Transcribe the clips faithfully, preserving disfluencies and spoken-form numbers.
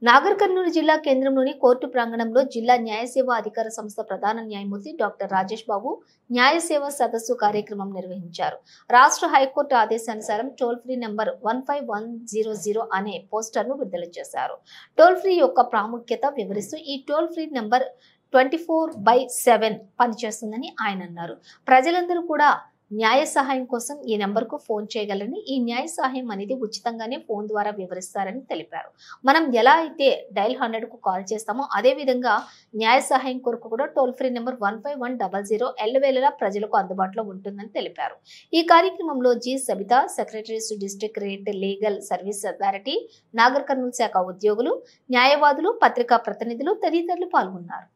నాగర్ కర్నూలు జిల్లా కేంద్రంలోని కోర్టు ప్రాంగణంలో జిల్లా న్యాయ సేవా అధికార సంస్థ ప్రధాన న్యాయమూర్తి డాక్టర్ రాజేష్ బాబు న్యాయ సేవ సదస్సు కార్యక్రమం నిర్వహించారు. రాష్ట్ర హైకోర్టు ఆదేశానుసారం toll free number one five one zero zero అనే పోస్టర్ ను విడుదల చేశారు. టోల్ ఫ్రీ యొక్క ప్రాముఖ్యత వివరిస్తూ ఈ toll free number twenty four by seven పనిచేస్తుందని ఆయన అన్నారు. ప్రజలందరూ కూడా న్యాయ సహాయం కోసం ఈ నెంబర్ కు ఫోన్ చేయగలరని, ఈ న్యాయ సహాయం అనేది ఉచితంగానే ఫోన్ ద్వారా వివరిస్తారని తెలిపారు. మనం ఎలా అయితే డైల్ హండ్రెడ్ కు కాల్ చేస్తామో అదే విధంగా న్యాయ సహాయం కొరకు కూడా toll free number one five one double zero ఎల్లవేళలా ప్రజలకు అందుబాటులో ఉంటుందని తెలిపారు. ఈ కార్యక్రమంలో G Sabitha, secretaries district rate legal service authority, Nagar Kurnool శాఖ ఉద్యోగులు, న్యాయవాదులు, పత్రికా ప్రతినిధులు తదితరులు పాల్గొన్నారు.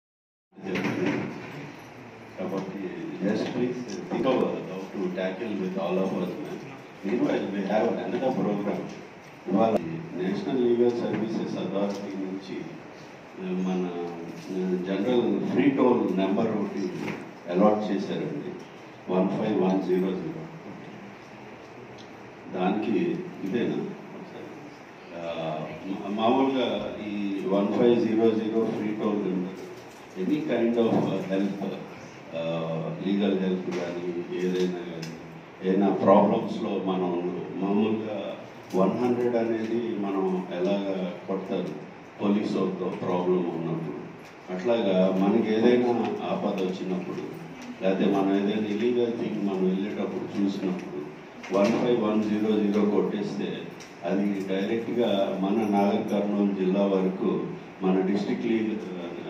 Yes, please think of how to tackle with all of us. Meanwhile, we have another program. Ival National Legal Services Authority nunchi mana general free toll number ఒకటి allot చేశారండి one five one zero zero. దానికి ఇదేనా మామూలుగా ఈ one five zero zero free toll number any kind of help, legal help కానీ ఏదైనా కానీ ఏదైనా ప్రాబ్లమ్స్లో మనం మామూలుగా వన్ హండ్రెడ్ అనేది మనం ఎలాగ కొడతారు పోలీస్ వాళ్ళతో ప్రాబ్లం ఉన్నప్పుడు, అట్లాగా మనకి ఏదైనా ఆపద వచ్చినప్పుడు లేకపోతే మనం ఏదైనా ఇల్లీగల్ థింగ్ మనం వెళ్ళేటప్పుడు చూసినప్పుడు one five one zero zero కొట్టేస్తే అది డైరెక్ట్గా మన నాగర్ కర్నూలు జిల్లా వరకు మన డిస్ట్రిక్ట్ లీగల్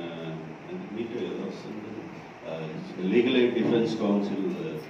మీకే వస్తుంది లీగల్ ఎయిడ్ డిఫెన్స్ కౌన్సిల్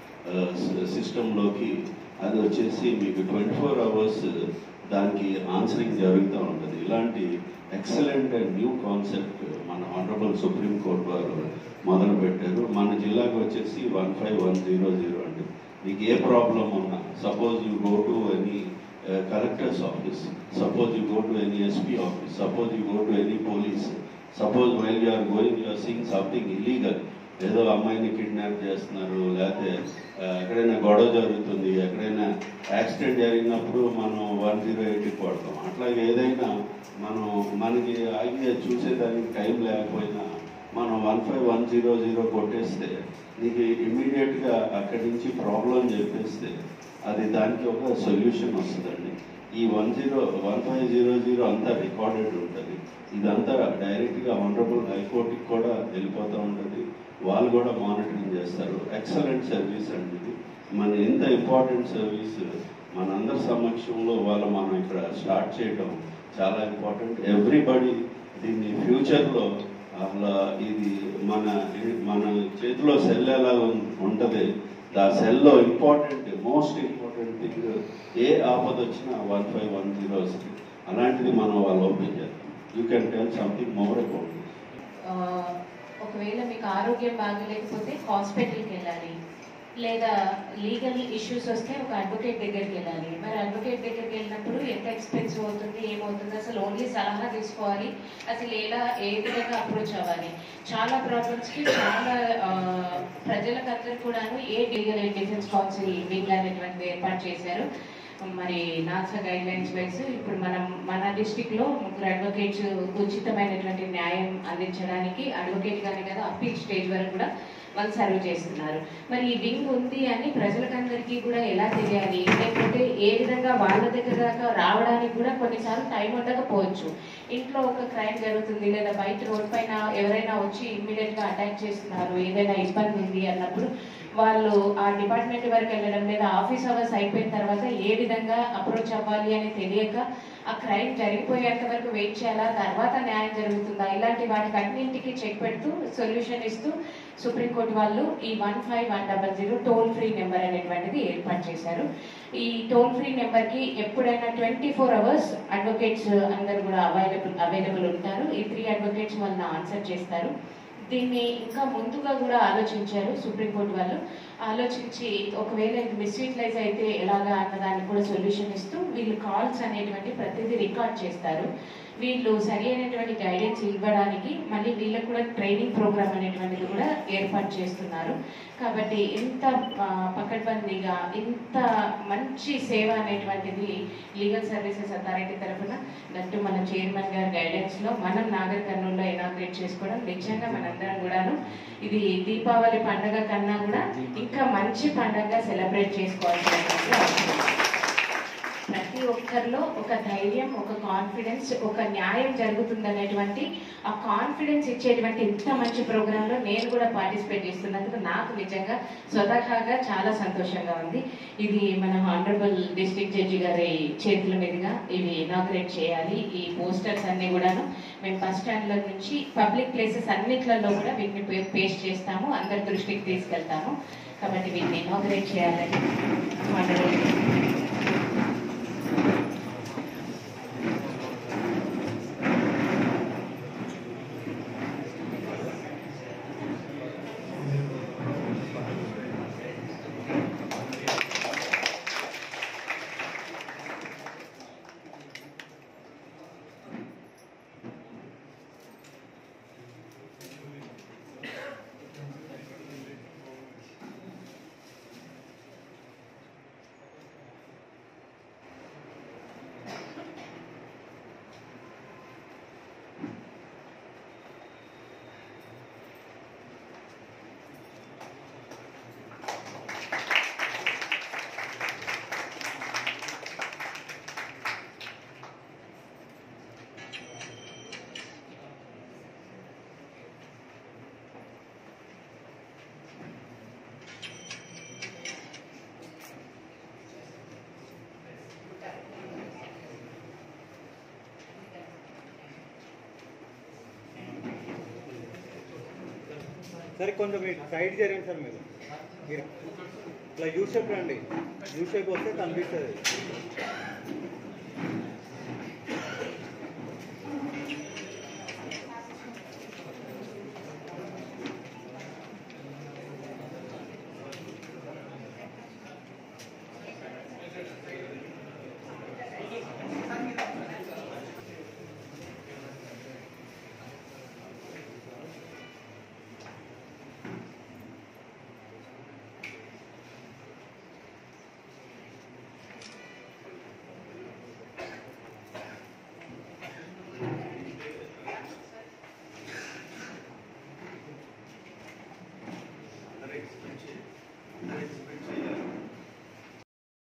సిస్టంలోకి అది వచ్చేసి మీకు ట్వంటీ ఫోర్ అవర్స్ దానికి ఆన్సరింగ్ జరుగుతూ ఉంటుంది. ఇలాంటి ఎక్సలెంట్ అండ్ న్యూ కాన్సెప్ట్ మన ఆనరబుల్ సుప్రీంకోర్టు వారు మొదలుపెట్టారు. మన జిల్లాకు వచ్చేసి one five one zero zero అండి. మీకు ఏ ప్రాబ్లం ఉన్నా, suppose you go to any collectors office, suppose you go to any SP office, suppose you go to any police, suppose while you are going you are seeing something illegal, ఏదో అమ్మాయిని kidnap చేస్తున్నారు, లేకపోతే ఎక్కడైనా గొడవ జరుగుతుంది, ఎక్కడైనా accident జరిగినప్పుడు మనం వన్ జీరో ఎయిట్కి కొడతాం. అట్లాగే ఏదైనా మనం మనకి ఆగి చూసేదానికి టైం లేకపోయినా మనం one five one zero zero కొట్టేస్తే నీకు ఇమ్మీడియట్గా అక్కడి నుంచి ప్రాబ్లం చెప్పేస్తే అది దానికి ఒక సొల్యూషన్ వస్తుందండి. ఈ one zero one five zero zero అంతా రికార్డెడ్ ఉంటుంది. ఇదంతా డైరెక్ట్గా ఆనరబుల్ హైకోర్టుకి కూడా వెళ్ళిపోతూ ఉంటుంది. వాళ్ళు కూడా మానిటరింగ్ చేస్తారు. ఎక్సలెంట్ సర్వీస్ అండి ఇది. మన ఎంత ఇంపార్టెంట్ సర్వీస్ మనందరి సమక్షంలో వాళ్ళు మనం ఇక్కడ స్టార్ట్ చేయడం చాలా ఇంపార్టెంట్. ఎవ్రీబడి దీన్ని ఫ్యూచర్లో అలా ఇది మన మన చేతిలో సెల్ ఎలా ఉంటుంది, ఆ సెల్లో ఇంపార్టెంట్ మోస్ట్ ఇంపార్టెంట్ థింగ్ ఏ ఆపద వచ్చినా వన్ ఫైవ్ వన్ జీరో వస్తుంది. అలాంటిది మనం వాళ్ళు ఓపెన్ చేస్తాం. You can tell something more about this. ఒకవేళ మీకు ఆరోగ్యం బాగలేకపోతే హాస్పిటల్కి వెళ్ళాలి, లేదా లీగల్ ఇష్యూస్ వస్తే ఒక అడ్వకేట్ దగ్గరికి వెళ్ళాలి. మరి అడ్వకేట్ దగ్గరికి వెళ్ళినప్పుడు ఎంత ఎక్స్పెన్సివ్ అవుతుంది, ఏమవుతుంది, అసలు ఓన్లీ సలహా తీసుకోవాలి, అసలు ఎలా ఏ విధంగా అప్రోచ్ అవ్వాలి. చాలా ప్రాబ్లమ్స్కి చాలా ప్రజలకు అందరూ కూడాను ఏ legal aid defence counsel wing అనేటువంటిది ఏర్పాటు చేశారు. మరి నాసా గైడ్ లైన్స్ వైజ్ ఇప్పుడు మనం మన డిస్టిక్లో ముగ్గురు అడ్వకేట్స్ ఉచితమైనటువంటి న్యాయం అందించడానికి అడ్వకేట్ గానే కదా అప్పీల్ స్టేజ్ వరకు కూడా వాళ్ళు సర్వ్ చేస్తున్నారు. మరి ఈ వింగ్ ఉంది అని ప్రజలకందరికీ కూడా ఎలా తెలియాలి, లేకపోతే ఏ విధంగా వాళ్ళ దగ్గర దాకా రావడానికి కూడా కొన్నిసార్లు టైం ఉండకపోవచ్చు. ఇంట్లో ఒక క్రైమ్ జరుగుతుంది, లేదా బయట రోడ్ పైన ఎవరైనా వచ్చి ఇమ్మీడియట్గా అటాక్ చేస్తున్నారు, ఏదైనా ఇబ్బంది ఉంది అన్నప్పుడు వాళ్ళు ఆ డిపార్ట్మెంట్ వరకు వెళ్ళడం, లేదా ఆఫీస్ అవర్స్ అయిపోయిన తర్వాత ఏ విధంగా అప్రోచ్ అవ్వాలి అని తెలియక ఆ క్రైమ్ జరిగిపోయేంత వరకు వెయిట్ చేయాలా, తర్వాత న్యాయం జరుగుతుందా, ఇలాంటి వాటికి అన్నింటికి చెక్ పెడుతూ సొల్యూషన్ ఇస్తూ సుప్రీంకోర్టు వాళ్ళు ఈ one five one double zero toll free number అనేటువంటిది ఏర్పాటు చేశారు. ఈ టోల్ ఫ్రీ నెంబర్కి ఎప్పుడైనా ట్వంటీ ఫోర్ అవర్స్ అడ్వకేట్స్ అందరు కూడా అవైలబుల్ అవైలబుల్ ఉంటారు. ఈ త్రీ అడ్వకేట్స్ వాళ్ళని ఆన్సర్ చేస్తారు. దీన్ని ఇంకా ముందుగా కూడా ఆలోచించారు సుప్రీంకోర్టు వాళ్ళు. ఆలోచించి ఒకవేళ ఇది మిస్యూటిలైజ్ అయితే ఎలాగా అన్నదానికి కూడా సొల్యూషన్ ఇస్తూ వీళ్ళు కాల్స్ అనేటువంటి ప్రతిదీ రికార్డ్ చేస్తారు. వీళ్ళు సరి అయినటువంటి గైడెన్స్ ఇవ్వడానికి మళ్ళీ వీళ్ళకు కూడా ట్రైనింగ్ ప్రోగ్రామ్ అనేటువంటిది కూడా ఏర్పాటు చేస్తున్నారు. కాబట్టి ఇంత పకడ్బందీగా ఇంత మంచి సేవ అనేటువంటిది లీగల్ సర్వీసెస్ అథారిటీ తరఫున దట్టు మన చైర్మన్ గారి గైడెన్స్లో మనం నాగర్ కర్నూలులో ఇనాగ్రేట్ చేసుకోవడం నిజంగా మనందరం కూడాను ఇది దీపావళి పండుగ కన్నా కూడా ఇంకా మంచి పండుగగా సెలబ్రేట్ చేసుకోవాల్సినటువంటి అవసరం. ప్రతి ఒక్కరిలో ఒక ధైర్యం, ఒక కాన్ఫిడెన్స్, ఒక న్యాయం జరుగుతుందనేటువంటి ఆ కాన్ఫిడెన్స్ ఇచ్చేటువంటి ఇంత మంచి ప్రోగ్రాంలో నేను కూడా పార్టిసిపేట్ చేస్తున్నందుకు నాకు నిజంగా స్వతహాగా చాలా సంతోషంగా ఉంది. ఇది మన హానరబుల్ డిస్ట్రిక్ట్ జడ్జి గారి చేతుల మీదుగా ఇవి ఇనాగ్రేట్ చేయాలి. ఈ పోస్టర్స్ అన్ని కూడాను మేము బస్ స్టాండ్ల నుంచి పబ్లిక్ ప్లేసెస్ అన్నిట్లలో కూడా వీటిని పేస్ట్ చేస్తాము, అందరి దృష్టికి తీసుకెళ్తాము. కాబట్టి వీటిని ఇనాగ్రేట్ చేయాలని హానరబుల్ సరే కొంచెం మీరు సైడ్ చేయండి సార్. మీరు మీరు ఇట్లా యూ షేప్ రండి, యూ షేప్ వస్తే కనిపిస్తుంది.